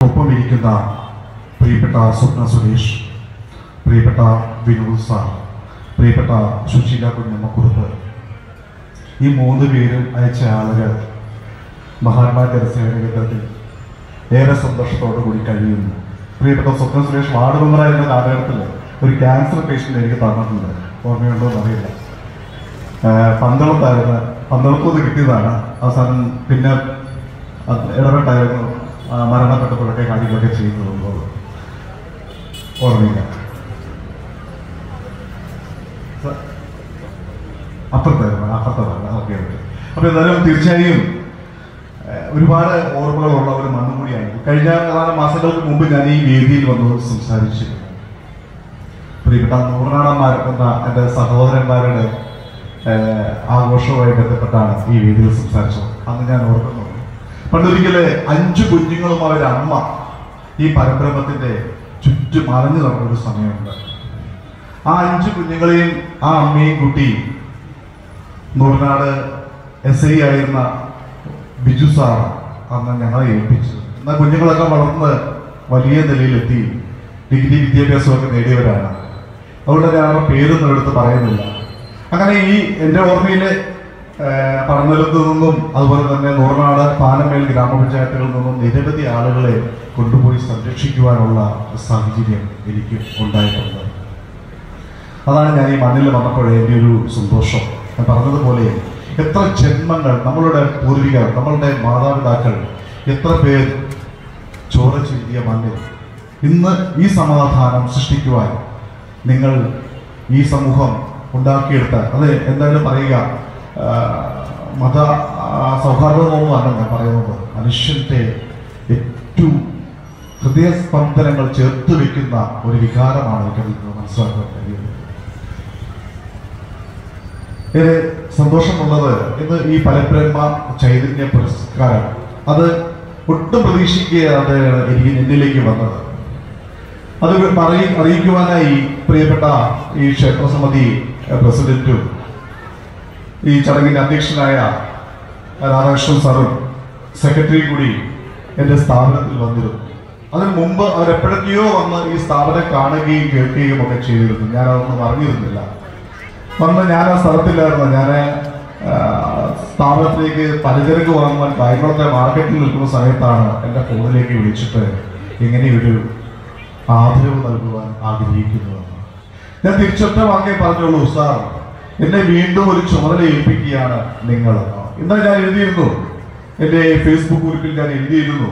ഒപ്പം ഇരിക്കുന്ന പ്രിയപ്പെട്ട സ്വപ്ന സുരേഷ്, പ്രിയപ്പെട്ട വിനോദ് സാർ, പ്രിയപ്പെട്ട സുശീല കുഞ്ഞമ്മക്കുറുപ്പ്, ഈ 3 പേരും അയച്ച ആളുകൾ മഹാത്മാ ജലസേവന കേന്ദ്രത്തിൽ ഏറെ സന്തോഷത്തോടു കൂടി കഴിയുന്നു. പ്രിയപ്പെട്ട സ്വപ്ന സുരേഷ് വാർഡ് മെമ്പറായിരുന്ന കാലഘട്ടത്തിൽ ഒരു ക്യാൻസർ പേഷ്യൻ്റ് എനിക്ക് തന്നിട്ടുണ്ട്, ഓർമ്മയുണ്ടോ എന്നറിയില്ല. പന്തളത്തുനിന്ന് കിട്ടിയതാണ്. അവസാനം പിന്നെ ഇടപെട്ടായിരുന്നു മരണപ്പെട്ടപ്പോഴൊക്കെ കാര്യങ്ങളൊക്കെ ചെയ്യുന്നത്, ഓർമ്മയില്ല. അപ്പുറത്തായിരുന്നു. ഓക്കെ. അപ്പോൾ എന്തായാലും തീർച്ചയായും ഒരുപാട് ഓർമ്മകളുള്ള ഒരു മണ്ണും കൂടിയായി. കഴിഞ്ഞ ഏതാനും മാസങ്ങൾക്ക് മുമ്പ് ഞാൻ ഈ വേദിയിൽ വന്ന് സംസാരിച്ചിരുന്നു. പ്രിയപ്പെട്ട നൂറാണന്മാർ എന്ന എൻ്റെ സഹോദരന്മാരുടെ ആഘോഷവുമായി ബന്ധപ്പെട്ടാണ് ഈ വേദിയിൽ സംസാരിച്ചത്. അന്ന് ഞാൻ ഓർക്കുന്നു, പണ്ടൊരിക്കൽ 5 കുഞ്ഞുങ്ങളും അവരുടെ അമ്മ ഈ പരബ്രഹ്മത്തിന്റെ ചുറ്റും മറഞ്ഞു നടന്നൊരു സമയമുണ്ട്. ആ 5 കുഞ്ഞുങ്ങളെയും ആ അമ്മയും കുട്ടി നൂറിനാട് SI ആയിരുന്ന ബിജു സാർ അന്ന് ഞങ്ങളെ ഏൽപ്പിച്ചു. എന്നാൽ കുഞ്ഞുങ്ങളൊക്കെ വളർന്ന് വലിയ നിലയിലെത്തി ഡിഗ്രി വിദ്യാഭ്യാസമൊക്കെ നേടിയവരാണ്. അതുകൊണ്ട് ഞാൻ അവരുടെ പേരൊന്നും എടുത്ത് പറയുന്നില്ല. അങ്ങനെ ഈ എൻ്റെ ഓർമ്മയിലെ പടനിലത്തു നിന്നും അതുപോലെ തന്നെ നൂറിനാട് പാലമേൽ ഗ്രാമപഞ്ചായത്തുകളിൽ നിന്നും നിരവധി ആളുകളെ കൊണ്ടുപോയി സംരക്ഷിക്കുവാനുള്ള സാഹചര്യം എനിക്ക് ഉണ്ടായിട്ടുണ്ട്. അതാണ് ഞാൻ ഈ മണ്ണിൽ വന്നപ്പോഴേ എൻ്റെ ഒരു സന്തോഷം. ഞാൻ പറഞ്ഞതുപോലെ എത്ര ജന്മങ്ങൾ നമ്മളുടെ പൂർവികർ, നമ്മളുടെ മാതാപിതാക്കൾ എത്ര പേർ ചോര ചിന്തിയ മണ്ണിൽ ഇന്ന് ഈ സമാധാനം സൃഷ്ടിക്കുവാൻ നിങ്ങൾ ഈ സമൂഹം ഉണ്ടാക്കിയെടുത്ത, അത് എന്തായാലും പറയുക, മത സൗഹാർദ്ദമൊന്നുമല്ല ഞാൻ പറയുന്നത്, മനുഷ്യന്റെ ഏറ്റവും ഹൃദയസ്പന്ദനങ്ങൾ ചേർത്ത് വെക്കുന്ന ഒരു വികാരമാണ് എനിക്ക് മനസ്സിലാക്കാൻ കഴിയുന്നത്. ഏറെ സന്തോഷമുള്ളത് ഇന്ന് ഈ പരബ്രഹ്മ ചൈതന്യ പുരസ്കാരം അത് ഒട്ടും പ്രതീക്ഷിക്കാതെ എനിക്ക് എന്നിലേക്ക് വന്നത്. അത് അറിയിക്കുവാനായി പ്രിയപ്പെട്ട ഈ ക്ഷേത്രസമിതി പ്രസിഡന്റും ഈ ചടങ്ങിന്റെ അധ്യക്ഷനായ രാധാകൃഷ്ണൻ സാറും സെക്രട്ടറി കൂടി എൻ്റെ സ്ഥാപനത്തിൽ വന്നിരുന്നു. അതിന് മുമ്പ് അവരെപ്പോഴൊക്കെയോ വന്ന് ഈ സ്ഥാപനം കാണുകയും കേൾക്കുകയും ഒക്കെ ചെയ്തിരുന്നു. ഞാനതൊന്നും അറിഞ്ഞിരുന്നില്ല. വന്ന് ഞാൻ ആ സ്ഥലത്തില്ലായിരുന്നു. ഞാൻ സ്ഥാപനത്തിലേക്ക് പലചരക്ക് വാങ്ങുവാൻ കായംകുളത്തെ മാർക്കറ്റിൽ നിൽക്കുന്ന സമയത്താണ് എൻ്റെ ഫോണിലേക്ക് വിളിച്ചിട്ട് ഇങ്ങനെയൊരു ആദരവ് നൽകുവാൻ ആഗ്രഹിക്കുന്നതെന്ന്. ഞാൻ തിരിച്ചൊറ്റ വാക്കേ പറഞ്ഞോളൂ, സാർ എന്നെ വീണ്ടും ഒരു ചുമതല ഏൽപ്പിക്കുകയാണ് നിങ്ങൾ. ഇന്ന് ഞാൻ എഴുതിയിരുന്നു, എൻ്റെ ഫേസ്ബുക്ക് കുറിപ്പിൽ ഞാൻ എഴുതിയിരുന്നു,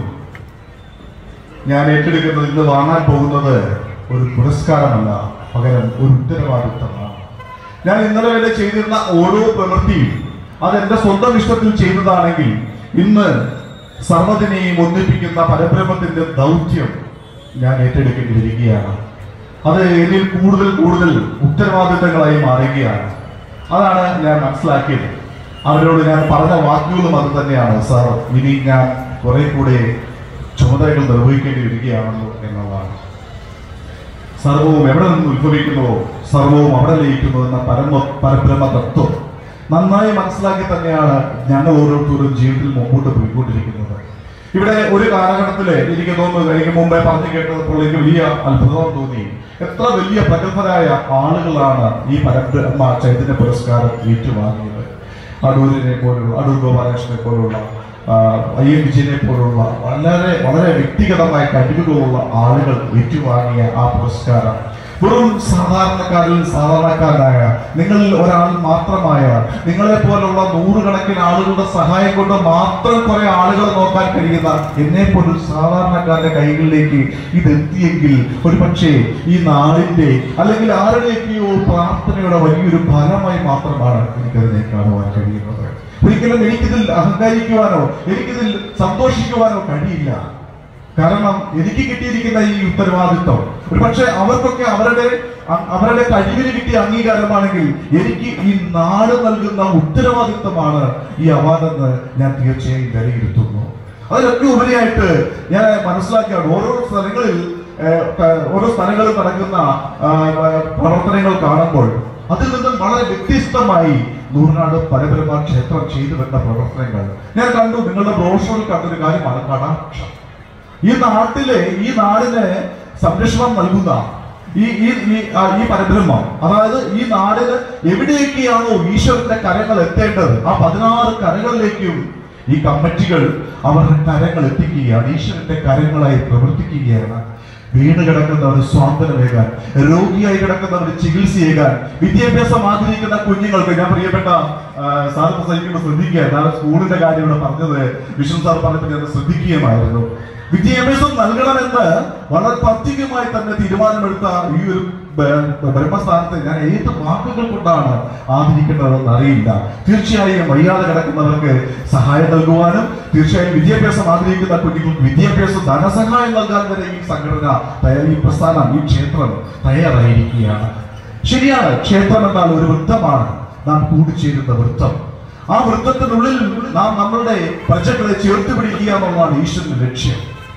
ഞാൻ ഏറ്റെടുക്കുന്നത് ഇന്ന് വാങ്ങാൻ പോകുന്നത് ഒരു പുരസ്കാരമല്ല, പകരം ഒരു ഉത്തരവാദിത്തമാണ്. ഞാൻ ഇന്നലെ വരെ ചെയ്തിരുന്ന ഓരോ പ്രവൃത്തിയും അതെന്റെ സ്വന്തം ഇഷ്ടത്തിൽ ചെയ്തതാണെങ്കിൽ ഇന്ന് സർവ്വതിനെയും ഒന്നിപ്പിക്കുന്ന പരബ്രഹ്മത്തിന്റെ ദൗത്യം ഞാൻ ഏറ്റെടുക്കേണ്ടി വരികയാണ്. അത് എന്നിൽ കൂടുതൽ കൂടുതൽ ഉത്തരവാദിത്തങ്ങളായി മാറുകയാണ്. അതാണ് ഞാൻ മനസ്സിലാക്കിയത്. അവരോട് ഞാൻ പറഞ്ഞ വാക്കുകളും അത് തന്നെയാണ്, സാർ ഇനി ഞാൻ കുറെ കൂടെ ചുമതലകൾ നിർവഹിക്കേണ്ടി വരികയാണല്ലോ എന്നുള്ളതാണ്. സർവവും എവിടെ നിന്ന് ഉത്ഭവിക്കുന്നുവോ സർവവും അവിടെ ലയിക്കുന്നു എന്ന പരബ്രഹ്മ തത്വം നന്നായി മനസ്സിലാക്കി തന്നെയാണ് ഞങ്ങൾ ഓരോരുത്തരും ജീവിതത്തിൽ മുമ്പോട്ട് പോയിക്കൊണ്ടിരിക്കുന്നത്. ഇവിടെ ഒരു കാലഘട്ടത്തില് എനിക്ക് തോന്നുന്നത്, എനിക്ക് മുമ്പേ പറഞ്ഞു കേട്ടപ്പോൾ എനിക്ക് വലിയ അത്ഭുതം തോന്നി. എത്ര വലിയ പ്രഗത്ഭരായ ആളുകളാണ് ഈ പരബ്രഹ്മ ചൈതന്യ പുരസ്കാരം ഏറ്റുവാങ്ങിയത്. അടൂരിനെ പോലുള്ള, അടൂർ ഗോപാലകൃഷ്ണനെ പോലുള്ള, IN വിജയനെ പോലുള്ള വളരെ വളരെ വ്യക്തിഗതമായ കഴിവുകളുള്ള ആളുകൾ ഏറ്റുവാങ്ങിയ ആ പുരസ്കാരം വെറും സാധാരണക്കാരിൽ സാധാരണക്കാരനായ നിങ്ങളിൽ ഒരാൾ മാത്രമായ നിങ്ങളെ പോലുള്ള നൂറുകണക്കിന് ആളുകളുടെ സഹായം കൊണ്ട് മാത്രം കുറെ ആളുകൾ നോക്കാൻ കഴിയുന്ന എന്നെ പോലൊരു സാധാരണക്കാരന്റെ കൈകളിലേക്ക് ഇതെത്തിയെങ്കിൽ ഒരു പക്ഷേ ഈ നാടിന്റെ അല്ലെങ്കിൽ ആരുടെയൊക്കെയോ പ്രാർത്ഥനയുടെ വലിയൊരു ഫലമായി മാത്രമാണ് എനിക്കതിനെ കാണുവാൻ കഴിയുന്നത്. ഒരിക്കലും എനിക്കിതിൽ അഹങ്കരിക്കുവാനോ എനിക്കിതിൽ സന്തോഷിക്കുവാനോ കഴിയില്ല. കാരണം എനിക്ക് കിട്ടിയിരിക്കുന്ന ഈ ഉത്തരവാദിത്വം ഒരു പക്ഷെ അവർക്കൊക്കെ അവരുടെ കഴിവിന് കിട്ടിയ അംഗീകാരമാണെങ്കിൽ എനിക്ക് ഈ നാട് നൽകുന്ന ഉത്തരവാദിത്വമാണ് ഈ അവാർഡെന്ന് ഞാൻ തീർച്ചയായും വിലയിരുത്തുന്നു. അതിലൊക്കെ ഉപരിയായിട്ട് ഞാൻ മനസ്സിലാക്കിയാണ് ഓരോ സ്ഥലങ്ങളിൽ നടക്കുന്ന പ്രവർത്തനങ്ങൾ കാണുമ്പോൾ അതിൽ നിന്നും വളരെ വ്യത്യസ്തമായി നൂറിനാട് പരബ്രഹ്മ ക്ഷേത്രം ചെയ്തു വരുന്ന പ്രവർത്തനങ്ങൾ ഞാൻ കണ്ടു. നിങ്ങളുടെ ബ്രോഷറിൽ കണ്ടൊരു കാര്യമാണ് കടാക്ഷം. ഈ നാടിന് സംരക്ഷണം നൽകുന്ന ഈ പരബ്രഹ്മം, അതായത് ഈ നാടിന് എവിടേക്കാണോ ഈശ്വരന്റെ കരങ്ങൾ എത്തേണ്ടത്, ആ 16 കരകളിലേക്കും ഈ കമ്മിറ്റികൾ അവരുടെ കരങ്ങൾ എത്തിക്കുകയാണ്, ഈശ്വരന്റെ കരങ്ങളായി പ്രവർത്തിക്കുകയാണ്. വീണ് കിടക്കുന്നവർ സ്വാതന്ത്ര്യമേകാൻ, രോഗിയായി കിടക്കുന്നവർ ചികിത്സയേകാൻ, വിദ്യാഭ്യാസം ആഗ്രഹിക്കുന്ന കുഞ്ഞുങ്ങൾക്ക്. ഞാൻ പ്രിയപ്പെട്ട സാർ പ്രസംഗിക്കുമ്പോൾ ശ്രദ്ധിക്കുക, ഞാൻ സ്കൂളിന്റെ കാര്യം ഇവിടെ പറഞ്ഞത് വിഷ്ണു സാർ പറഞ്ഞപ്പോൾ ഞാൻ ശ്രദ്ധിക്കുകയായിരുന്നു. വിദ്യാഭ്യാസം നൽകണമെന്ന് വളരെ പത്രികമായി തന്നെ തീരുമാനമെടുത്ത ഈ ഒരു ബ്രഹ്മസ്ഥാനത്തെ ഞാൻ ഏത് വാക്കുകൾ കൊണ്ടാണ് ആദരിക്കേണ്ടതെന്ന് അറിയില്ല. തീർച്ചയായും വയ്യാതെ കിടക്കുന്നവർക്ക് സഹായം നൽകുവാനും, തീർച്ചയായും വിദ്യാഭ്യാസം ആഗ്രഹിക്കുന്ന കുട്ടികൾക്ക് വിദ്യാഭ്യാസ ധനസഹായം നൽകാൻ വരെ ഈ സംഘടന, ഈ പ്രസ്ഥാനം, ഈ ക്ഷേത്രം തയ്യാറായിരിക്കുകയാണ്. ശരിയാണ്, ക്ഷേത്രം എന്നാൽ ഒരു വൃത്തമാണ്, നാം കൂടിച്ചേരുന്ന വൃത്തം. ആ വൃത്തത്തിനുള്ളിൽ നാം നമ്മളുടെ പ്രജകളെ ചേർത്ത് പിടിക്കുക എന്നുള്ളതാണ് ഈശ്വരന്റെ ലക്ഷ്യം.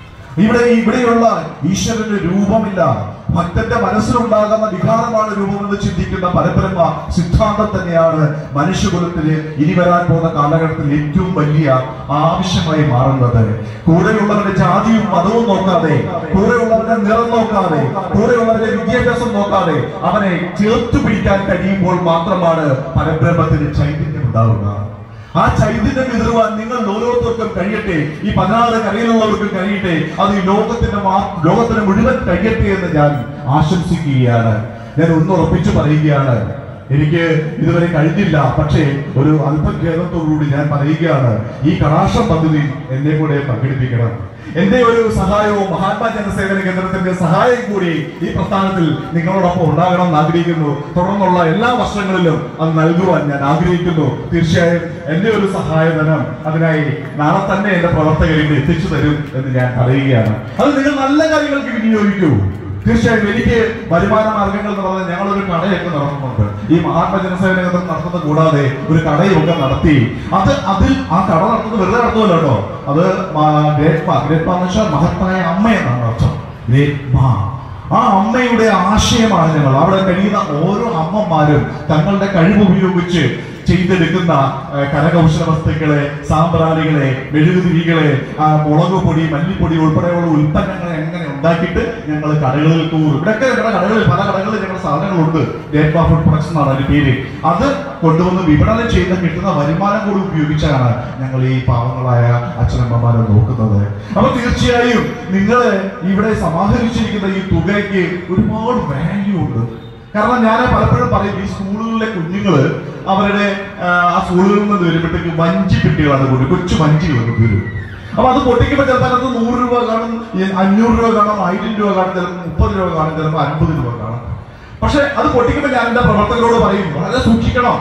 ഇവിടെയുള്ള ഈശ്വരന് രൂപമില്ല, ഭക്തന്റെ മനസ്സിലുണ്ടാകുന്ന വികാരമാണ് രൂപമെന്ന് ചിന്തിക്കുന്ന പരബ്രഹ്മ സിദ്ധാന്തം തന്നെയാണ് മനുഷ്യകുലത്തിന് ഇനി വരാൻ പോകുന്ന കാലഘട്ടത്തിൽ ഏറ്റവും വലിയ ആവശ്യമായി മാറുന്നത്. കൂടെയുള്ളവരുടെ ജാതിയും മതവും നോക്കാതെ, കൂടെയുള്ളവരുടെ നിറം നോക്കാതെ, കൂടെയുള്ളവരുടെ വിദ്യാഭ്യാസം നോക്കാതെ അവനെ ചേർത്തു പിടിക്കാൻ കഴിയുമ്പോൾ മാത്രമാണ് പരബ്രഹ്മത്തിന് ചൈതന്യം ഉണ്ടാവുക. ആ ചൈതന്യം എതിർവാൻ നിങ്ങൾ ഓരോരുത്തർക്കും കഴിയട്ടെ, ഈ 16 കരയിലുള്ളവർക്കും കഴിയട്ടെ, അത് ഈ ലോകത്തിന് മുഴുവൻ കഴിയട്ടെ എന്ന് ഞാൻ ആശംസിക്കുകയാണ്. ഞാൻ ഒന്ന് ഉറപ്പിച്ചു പറയുകയാണ്, എനിക്ക് ഇതുവരെ കഴിഞ്ഞില്ല, പക്ഷേ ഒരു അല്പഖേദത്തോടുകൂടി ഞാൻ പറയുകയാണ്, ഈ കടാക്ഷം പദ്ധതി എന്നെ കൂടെ പങ്കെടുപ്പിക്കണം. എന്റെ ഒരു സഹായവും മഹാത്മാ ജനസേവന കേന്ദ്രത്തിന്റെ സഹായം കൂടി ഈ പ്രസ്ഥാനത്തിൽ നിങ്ങളോടൊപ്പം ഉണ്ടാകണമെന്ന് ആഗ്രഹിക്കുന്നു. തുടർന്നുള്ള എല്ലാ വർഷങ്ങളിലും അത് നൽകുവാൻ ഞാൻ ആഗ്രഹിക്കുന്നു. തീർച്ചയായും എന്റെ ഒരു സഹായധനം അതിനായി നാളെ തന്നെ എന്റെ പ്രവർത്തകരിൽ എത്തിച്ചു തരും എന്ന് ഞാൻ പറയുകയാണ്. അത് നിങ്ങൾ നല്ല കാര്യങ്ങൾക്ക് വിനിയോഗിക്കൂ. തീർച്ചയായും എനിക്ക് വരുമാന മാർഗങ്ങൾ എന്ന് പറഞ്ഞാൽ ഞങ്ങളൊരു കടയൊക്കെ നടത്തുന്നുണ്ട്. ഈ മഹാത്മാ ജനസേവന കേന്ദ്രം നടത്തുന്നത് കൂടാതെ ഒരു കടയൊക്കെ നടത്തി, അതിൽ ആ കട നടത്തുന്നത് വെറുതെ നടത്തുമല്ലോ കേട്ടോ. അത് ഗ്രേറ്റ് മാ എന്ന് വെച്ചാൽ മഹത്തായ അമ്മ എന്നാണ് അർത്ഥം. ഗ്രേറ്റ് മാ, ആ അമ്മയുടെ ആശയമാണ് ഞങ്ങൾ. അവിടെ കഴിയുന്ന ഓരോ അമ്മമാരും തങ്ങളുടെ കഴിവ് ഉപയോഗിച്ച് ചെയ്തെടുക്കുന്ന കരകൗശല വസ്തുക്കളെ, സാമ്പ്രാണികളെ, മെഴുകുതിരികളെ, മുളക് പൊടി, മല്ലിപ്പൊടി ഉൾപ്പെടെയുള്ള ഉൽപ്പന്നങ്ങളെ എങ്ങനെ ഉണ്ടാക്കിയിട്ട് ഞങ്ങൾ കടകളിൽ കൂറും. ഇവിടെയൊക്കെ ഞങ്ങളുടെ കടകളിൽ, പല കടകളിൽ ഞങ്ങളുടെ സാധനങ്ങളുണ്ട്. ഗ്രേറ്റ് മാ ഫുഡ് പ്രൊഡക്ഷൻ എന്നാണ് അതിന്റെ പേര്. അത് കൊണ്ടുവന്ന് വിപണനം ചെയ്ത് കിട്ടുന്ന വരുമാനം കൂടി ഉപയോഗിച്ചാണ് ഞങ്ങൾ ഈ പാവങ്ങളായ അച്ഛനമ്മമാരെ നോക്കുന്നത്. അപ്പൊ തീർച്ചയായും നിങ്ങൾ ഇവിടെ സമാഹരിച്ചിരിക്കുന്ന ഈ തുകയ്ക്ക് ഒരുപാട് വാല്യൂ ഉണ്ട്. കാരണം ഞാൻ പലപ്പോഴും പറയും, ഈ സ്കൂളുകളിലെ കുഞ്ഞുങ്ങള് അവരുടെ ആ സ്കൂളുകളിൽ നിന്ന് വരുമ്പോഴത്തേക്ക് വഞ്ചി പെട്ടികളാണ് കൊണ്ട്, കൊച്ചു വഞ്ചികളൊക്കെ വരും. അപ്പൊ അത് പൊട്ടിക്കുമ്പോൾ ചിലപ്പോൾ അത് 100 രൂപ കാണും, 500 രൂപ കാണും, 1000 രൂപ കാണും, ചിലപ്പോൾ 30 രൂപ കാണും, ചിലപ്പോൾ 50 രൂപ കാണും. പക്ഷെ അത് പൊട്ടിക്കുമ്പോൾ ഞാൻ എന്റെ പ്രവർത്തകരോട് പറയും, വളരെ സൂക്ഷിക്കണം,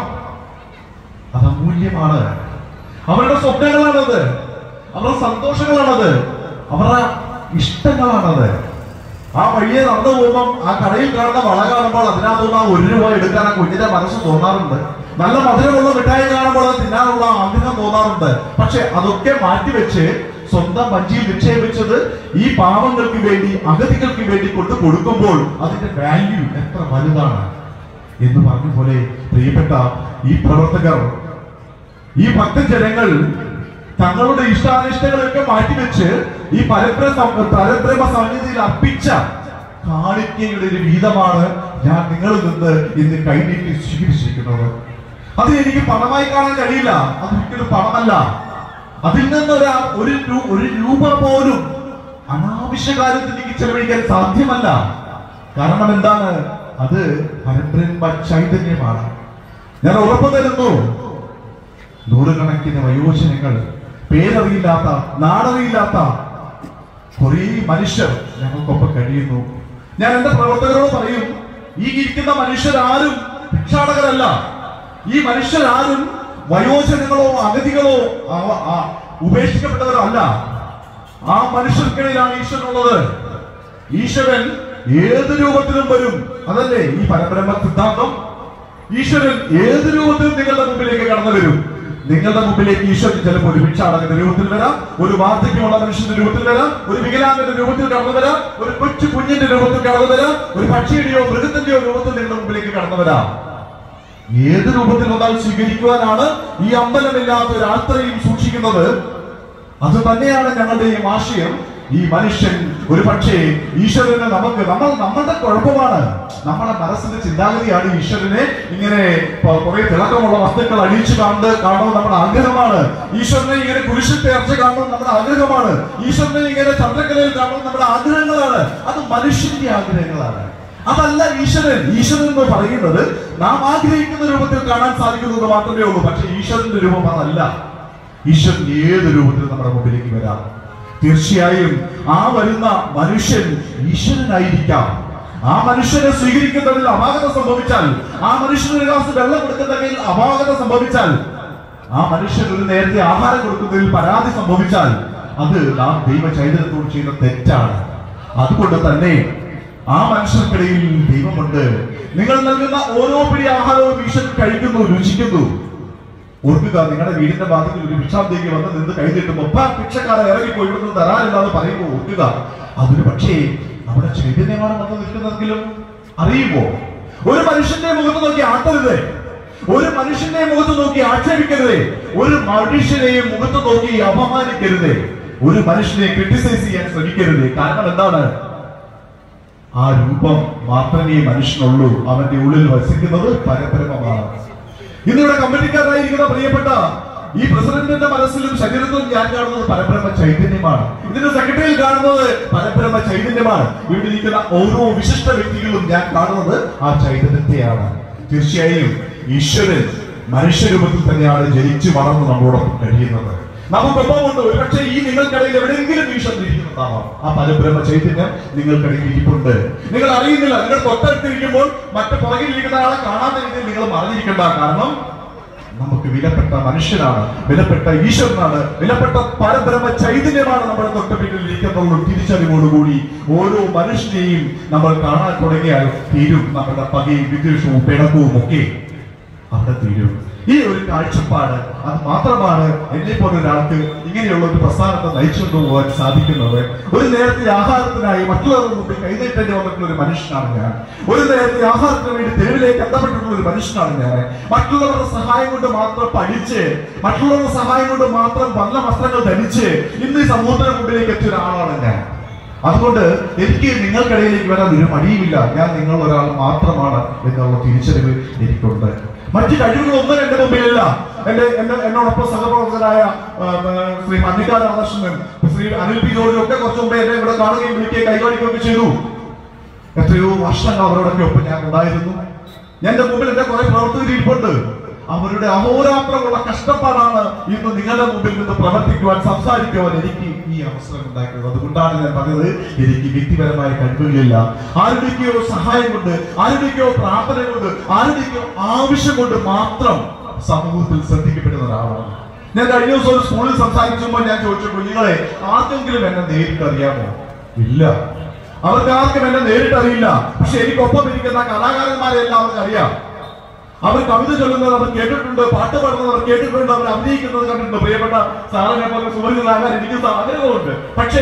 അത് അമൂല്യമാണ്. അവരുടെ സ്വപ്നങ്ങളാണത്, അവരുടെ സന്തോഷങ്ങളാണത്, അവരുടെ ഇഷ്ടങ്ങളാണത്. ആ വഴിയെ നടന്നു പോകുമ്പോൾ ആ കടയിൽ കാണുന്ന വള കാണുമ്പോൾ അതിനകത്തുനിന്ന് 1 രൂപ എടുക്കാൻ ആ കുഞ്ഞിന്റെ മനസ്സ് തോന്നാറുണ്ട്. നല്ല മധുരമുള്ള മിഠായി കാണുമ്പോൾ അത് തിന്നാനുള്ള ആഗ്രഹം തോന്നാറുണ്ട്. പക്ഷെ അതൊക്കെ മാറ്റിവെച്ച് സ്വന്തം വഞ്ചിയിൽ നിക്ഷേപിച്ചത് ഈ പാവങ്ങൾക്ക് വേണ്ടി, അഗതികൾക്ക് വേണ്ടി കൊണ്ട് കൊടുക്കുമ്പോൾ അതിന്റെ വാല്യൂ എത്ര വലുതാണ് എന്ന് പറഞ്ഞ പോലെ പ്രിയപ്പെട്ട ഈ പ്രവർത്തകർ, ഈ ഭക്തജനങ്ങൾ തങ്ങളുടെ ഇഷ്ടാനിഷ്ടങ്ങളൊക്കെ മാറ്റിവെച്ച് ഈ പരബ്രഹ്മ സന്നിധിയിൽ അർപ്പിച്ച കാണിക്കയുടെ ഒരു വീതമാണ് ഞാൻ നിങ്ങളിൽ നിന്ന് ഇന്ന് കൈനീട്ടി സ്വീകരിച്ചിരിക്കുന്നത്. അത് എനിക്ക് പണമായി കാണാൻ കഴിയില്ല, അതൊരിക്കലും പണമല്ല. അതിൽ നിന്ന് ഒരു രൂപ പോലും അനാവശ്യ കാര്യത്തിൽ എനിക്ക് ചെലവഴിക്കാൻ സാധ്യമല്ല. കാരണം എന്താണ്? അത് പരബ്രഹ്മ ചൈതന്യമാണ്. ഞാൻ ഉറപ്പു തരുന്നു, നൂറുകണക്കിന് വയോജനങ്ങൾ, പേരറിയില്ലാത്ത, നാടറിയില്ലാത്ത കുറേ മനുഷ്യർ ഞങ്ങൾക്കൊപ്പം കഴിയുന്നു. ഞാൻ എന്റെ പ്രവർത്തകരോട് പറയും, ഈ ഇരിക്കുന്ന മനുഷ്യരാരും ഭിക്ഷാടകരല്ല. ഈ മനുഷ്യരാരും വയോജനങ്ങളോ അഗതികളോ ഉപേക്ഷിക്കപ്പെട്ടവരോ അല്ല. ആ മനുഷ്യർക്കിടയിലാണ് ഈശ്വരനുള്ളത്. ഈശ്വരൻ ഏത് രൂപത്തിലും വരും. അതല്ലേ ഈ പരബ്രഹ്മ സിദ്ധാന്തം? ഈശ്വരൻ ഏത് രൂപത്തിലും നിങ്ങളുടെ മുമ്പിലേക്ക് കടന്നു വരും. നിങ്ങളുടെ മുമ്പിലേക്ക് ഈശ്വരൻ ചിലപ്പോൾ ഒരു ഭിക്ഷാടകന്റെ രൂപത്തിൽ വരാം, ഒരു വാർദ്ധക്യമുള്ള മനുഷ്യന്റെ രൂപത്തിൽ വരാം, ഒരു വികലാംഗന്റെ രൂപത്തിൽ കടന്നു വരാം, ഒരു കൊച്ചു കുഞ്ഞിന്റെ രൂപത്തിൽ കടന്നു വരാം, ഒരു പക്ഷിയുടെയോ മൃഗത്തിന്റെയോ രൂപത്തിൽ നിങ്ങളുടെ മുമ്പിലേക്ക് കടന്നു വരാം. ഏത് രൂപത്തിൽ വന്നാൽ സ്വീകരിക്കുവാനാണ് ഈ അമ്പലമില്ലാത്ത ഒരു ആത്രയും സൂക്ഷിക്കുന്നത്. അത് തന്നെയാണ് ഞങ്ങളുടെ ഈ ആശയം. ഈ മനുഷ്യൻ ഒരു പക്ഷേ ഈശ്വരനെ നമ്മളുടെ കുഴപ്പമാണ്, നമ്മുടെ മനസ്സിന്റെ ചിന്താഗതിയാണ് ഈശ്വരനെ ഇങ്ങനെ കുറെ തിളക്കമുള്ള വസ്തുക്കൾ അഴിച്ചു കാണുന്നത് നമ്മുടെ ആഗ്രഹമാണ്. ഈശ്വരനെ ഇങ്ങനെ കുരിശിൽ ചേർച്ച് കാണുന്നത് നമ്മുടെ ആഗ്രഹമാണ്. ഈശ്വരനെ ഇങ്ങനെ ചന്ദ്രക്കലയിൽ കാണുന്നത് നമ്മുടെ ആഗ്രഹങ്ങളാണ്. അത് മനുഷ്യന്റെ ആഗ്രഹങ്ങളാണ്, അതല്ല ഈശ്വരൻ. ഈശ്വരൻ എന്ന് പറയുന്നത് നാം ആഗ്രഹിക്കുന്ന രൂപത്തിൽ കാണാൻ സാധിക്കുന്നത് മാത്രമേ ഉള്ളൂ. പക്ഷെ ഈശ്വരന്റെ രൂപം അതല്ല. ഈശ്വരൻ ഏത് രൂപത്തിൽ നമ്മുടെ മുമ്പിലേക്ക് വരാം. തീർച്ചയായും ആ വരുന്ന മനുഷ്യൻ ഈശ്വരനായിരിക്കാം. ആ മനുഷ്യനെ സ്വീകരിക്കുന്നതിൽ അപാകത സംഭവിച്ചാൽ, ആ മനുഷ്യന് ഒരു ഗ്ലാസ് വെള്ളം കൊടുക്കുന്നതിൽ അപാകത സംഭവിച്ചാൽ, ആ മനുഷ്യൻ ഒരു നേരത്തെ ആഹാരം കൊടുക്കുന്നതിൽ പരാതി സംഭവിച്ചാൽ, അത് നാം ദൈവ ചൈതന്യത്തോട് ചെയ്യുന്ന തെറ്റാണ്. അതുകൊണ്ട് തന്നെ ആ മനുഷ്യർക്കിടയിൽ ദൈവമുണ്ട്. നിങ്ങൾ നൽകുന്ന ഓരോ പിടി ആഹാരവും ഈശ്വരൻ കഴിക്കുന്നു, രുചിക്കുന്നു. ഓർക്കുക, നിങ്ങളുടെ വീടിന്റെ ഭാഗത്തിൽ ഒരു ഭിക്ഷാന്തേക്ക് വന്ന് നിന്ന് കൈ നീട്ടുമ്പോ ഭിക്ഷക്കാരെ ഇറങ്ങിപ്പോയി ഇവിടുന്ന് തരാനില്ലാന്ന് പറയുമ്പോൾ ഓർക്കുക, അതൊരു പക്ഷേ അവിടെ ചൈതന്യമാണ് വന്ന് നിൽക്കുന്നതെങ്കിലും അറിയുമോ? ഒരു മനുഷ്യന്റെ മുഖത്ത് നോക്കി ആട്ടരുത്, ഒരു മനുഷ്യന്റെ മുഖത്ത് നോക്കി ആക്ഷേപിക്കരുത്, ഒരു മനുഷ്യനെയും മുഖത്ത് നോക്കി അപമാനിക്കരുത്, ഒരു മനുഷ്യനെ ക്രിട്ടിസൈസ് ചെയ്യാൻ ശ്രമിക്കരുത്. കാരണം എന്താണ്? ആ രൂപം മാത്രമേ മനുഷ്യനുള്ളൂ. അവന്റെ ഉള്ളിൽ വസിക്കുന്നത് പരബ്രഹ്മമാണ്. ഇന്നിവിടെ കമ്മിറ്റിക്കാരായിരിക്കുന്ന പ്രിയപ്പെട്ട ഈ പ്രസിഡന്റിന്റെ മനസ്സിലും ശരീരത്തിലും ഞാൻ കാണുന്നത് പരബ്രഹ്മ ചൈതന്യമാണ്. ഇതിന്റെ സെക്രട്ടറിയിൽ കാണുന്നത് പരബ്രഹ്മ ചൈതന്യമാണ്. ഇവിടെ ഇരിക്കുന്ന ഓരോ വിശിഷ്ട വ്യക്തികളും ഞാൻ കാണുന്നത് ആ ചൈതന്യത്തെയാണ്. തീർച്ചയായും ഈശ്വരൻ മനുഷ്യരൂപത്തിൽ തന്നെയാണ് ജനിച്ചു വളർന്ന് നമ്മളോടൊപ്പം കഴിയുന്നത്. നമുക്കൊപ്പമുണ്ട്. ഒരുപക്ഷെ ഈ നിങ്ങൾക്കിടയിൽ എവിടെയെങ്കിലും ഈശ്വരൻ ഇരിക്കുന്നുണ്ടാവാം. ആ പരബ്രഹ്മ ചൈതന്യം നിങ്ങൾക്കിടയിൽ ഇരിപ്പുണ്ട്. നിങ്ങൾ അറിയുന്നില്ല. നിങ്ങൾ തൊട്ടടുത്തിരിക്കുമ്പോൾ മറ്റു പുറകിലിരിക്കുന്ന ആളെ കാണാത്ത രീതിയിൽ നിങ്ങൾ മറിഞ്ഞിരിക്കേണ്ട. കാരണം നമുക്ക് വിലപ്പെട്ട മനുഷ്യനാണ്, വിലപ്പെട്ട ഈശ്വരനാണ്, വിലപ്പെട്ട പരബ്രഹ്മ ചൈതന്യമാണ് നമ്മുടെ തൊട്ടുപിന്നിൽ ഇരിക്കുന്നുള്ള തിരിച്ചറിവോടുകൂടി ഓരോ മനുഷ്യനെയും നമ്മൾ കാണാൻ തുടങ്ങിയാൽ തീരും നമ്മുടെ പകയും വിദ്വേഷവും പിണക്കവും ഒക്കെ അവിടെ തീരും. ഈ ഒരു കാഴ്ചപ്പാട് അത് മാത്രമാണ് എന്നെ പോലെ ഒരാൾക്ക് ഇങ്ങനെയുള്ള ഒരു പ്രസ്ഥാനത്തെ നയിച്ചുകൊണ്ട് പോകാൻ സാധിക്കുന്നത്. ഒരു നേരത്തെ ആഹാരത്തിനായി മറ്റുള്ളവരുടെ മുമ്പിൽ കൈനീട്ടേണ്ടി വന്നിട്ടുള്ള ഒരു മനുഷ്യനാണ് ഞാൻ. ഒരു നേരത്തെ ആഹാരത്തിന് വേണ്ടി തെരുവിലേക്ക് എത്തപ്പെട്ടിട്ടുള്ള ഒരു മനുഷ്യനാണ് ഞാൻ. മറ്റുള്ളവരുടെ സഹായം കൊണ്ട് മാത്രം പഠിച്ച്, മറ്റുള്ളവരുടെ സഹായം കൊണ്ട് മാത്രം നല്ല വസ്ത്രങ്ങൾ ധരിച്ച് ഇന്ന് ഈ സമൂഹത്തിന് മുമ്പിലേക്ക് എത്തിയ ഒരാളാണ് ഞാൻ. അതുകൊണ്ട് എനിക്ക് നിങ്ങൾക്കിടയിലേക്ക് വരാൻ ഒരു മടിയുമില്ല. ഞാൻ നിങ്ങൾ ഒരാൾ മാത്രമാണ് എന്നുള്ള തിരിച്ചറിവ് എനിക്കുണ്ട്. മറ്റു കഴിവുകളൊന്നും എന്റെ മുമ്പിലില്ല. എന്നോടൊപ്പം സഹപ്രവർത്തകരായ ശ്രീ മല്ലികാ രാമകൃഷ്ണനും ശ്രീ അനിൽ പി ജോർജും ഒക്കെ കുറച്ചു മുമ്പേ എന്നെ ഇവിടെ കാണുകയും വിളിക്കുകയും കൈകാണിക്കുകയൊക്കെ ചെയ്തു. എത്രയോ വർഷങ്ങൾ അവരോടൊക്കെ ഒപ്പം ഞാൻ ഉണ്ടായിരുന്നു. എന്റെ മുമ്പിൽ എന്റെ കുറെ പ്രവർത്തകരിരിപ്പുണ്ട്. അവരുടെ അഹോരാത്രമുള്ള കഷ്ടപ്പാടാണ് ഇന്ന് നിങ്ങളുടെ മുമ്പിൽ നിന്ന് പ്രവർത്തിക്കുവാൻ, സംസാരിക്കുവാൻ എനിക്ക് ഈ അവസരം ഉണ്ടാക്കുന്നത്. അതുകൊണ്ടാണ് ഞാൻ പറഞ്ഞത്, എനിക്ക് വ്യക്തിപരമായ കഴിവുകളില്ല. ആരുടെയോ സഹായം കൊണ്ട്, ആരുടെയോ പ്രാർത്ഥന കൊണ്ട്, ആരുടെയോ ആവശ്യം കൊണ്ട് മാത്രം സമൂഹത്തിൽ ശ്രദ്ധിക്കപ്പെടുന്ന ഒരാളാണ് ഞാൻ. കഴിഞ്ഞ ദിവസം ഒരു സ്കൂളിൽ സംസാരിക്കുമ്പോൾ ഞാൻ ചോദിച്ചു, കുഞ്ഞുങ്ങളെ ആർക്കെങ്കിലും എന്നെ നേരിട്ട് അറിയാമോ? ഇല്ല, അവർക്ക് ആർക്കും എന്നെ നേരിട്ട് അറിയില്ല. പക്ഷെ എനിക്കൊപ്പം ഇരിക്കുന്ന കലാകാരന്മാരെ എല്ലാം അവർക്ക് അറിയാം. അവർ കവിത ചൊല്ലുന്നത് അവർ കേട്ടിട്ടുണ്ട്, പാട്ട് പാടുന്നത് അവർ കേട്ടിട്ടുണ്ട്, അവർ അഭിനയിക്കുന്നത് കണ്ടിട്ടുണ്ട്. പ്രിയപ്പെട്ട സാറിനെ പോലെ സുഹൃത്തുക്കളാകാൻ എനിക്ക് ആഗ്രഹമുണ്ട്. പക്ഷേ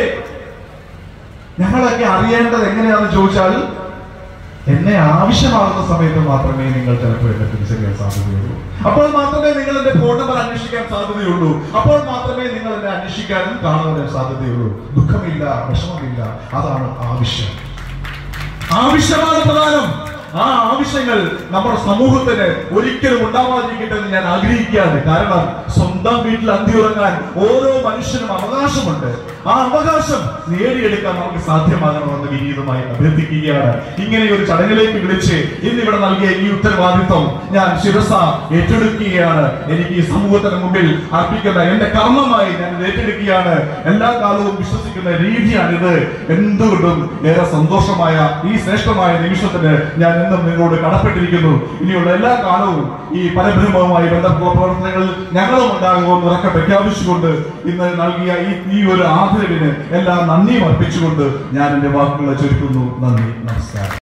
ഞങ്ങളൊക്കെ അറിയേണ്ടത് എങ്ങനെയാണെന്ന് ചോദിച്ചാൽ, എന്നെ ആവശ്യമാകുന്ന സമയത്ത് മാത്രമേ നിങ്ങൾ ചിലപ്പോൾ എന്നെ തിരിച്ചറിയാൻ സാധ്യതയുള്ളൂ. അപ്പോൾ മാത്രമേ നിങ്ങൾ എന്റെ ഫോൺ നമ്പർ അന്വേഷിക്കാൻ സാധ്യതയുള്ളൂ. അപ്പോൾ മാത്രമേ നിങ്ങൾ എന്നെ അന്വേഷിക്കാനും കാണാനും സാധ്യതയുള്ളൂ. ദുഃഖമില്ല, വിഷമമില്ല. അതാണ് ആവശ്യം. ആവശ്യമാണ് പ്രധാനം. ആ ആവശ്യങ്ങൾ നമ്മുടെ സമൂഹത്തിന് ഒരിക്കലും ഉണ്ടാവാതിരിക്കട്ടെ എന്ന് ഞാൻ ആഗ്രഹിക്കുകയാണ്. കാരണം സ്വന്തം വീട്ടിൽ അന്തിയുറങ്ങാൻ ഓരോ മനുഷ്യനും അവകാശമുണ്ട്. ആ അവകാശം നേടിയെടുക്കാൻ നമുക്ക് സാധ്യമാകണമെന്ന് വിനീതമായി അഭ്യർത്ഥിക്കുകയാണ്. ഇങ്ങനെ ഒരു ചടങ്ങിലേക്ക് വിളിച്ച് ഇന്നിവിടെ നൽകിയ ഈ ഉത്തരവാദിത്വം ഞാൻ ശിരസ ഏറ്റെടുക്കുകയാണ്. എനിക്ക് ഈ സമൂഹത്തിന് മുമ്പിൽ അർപ്പിക്കുന്ന എന്റെ കർമ്മമായി ഞാൻ ഏറ്റെടുക്കുകയാണ്. എല്ലാ കാലവും വിശ്വസിക്കുന്ന രീതിയാണിത്. എന്തുകൊണ്ടും ഏറെ സന്തോഷമായ ഈ ശ്രേഷ്ഠമായ നിമിഷത്തിന് ഞാൻ എന്നും നിങ്ങളോട് കടപ്പെട്ടിരിക്കുന്നു. ഇനിയുള്ള എല്ലാ കാലവും ഈ പരബ്രഹ്മവുമായി ബന്ധപ്പെട്ട പ്രവർത്തനങ്ങളിൽ ഞങ്ങളും ഉണ്ടാകുമെന്ന് ഉറക്കെ പ്രഖ്യാപിച്ചുകൊണ്ട് ഇന്ന് നൽകിയ ഈ ഒരു ആദരവിന് എല്ലാ നന്ദിയും അർപ്പിച്ചുകൊണ്ട് ഞാൻ എന്റെ വാക്കുകളെ ചുരുക്കുന്നു. നന്ദി, നമസ്കാരം.